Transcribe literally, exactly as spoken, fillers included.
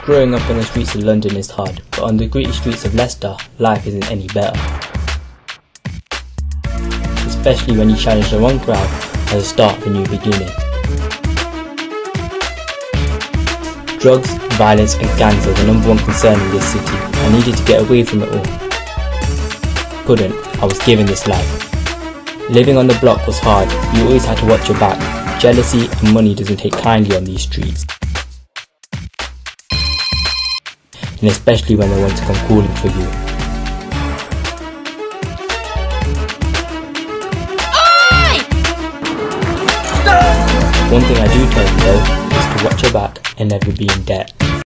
Growing up on the streets of London is hard, but on the gritty streets of Leicester, life isn't any better. Especially when you challenge the wrong crowd at the start of a new beginning. Drugs, violence and gangs are the number one concern in this city. I needed to get away from it all. Couldn't, I was given this life. Living on the block was hard, you always had to watch your back. Jealousy and money doesn't take kindly on these streets. And especially when they want to come calling for you. Oi! One thing I do tell you though, is to watch your back and never be in debt.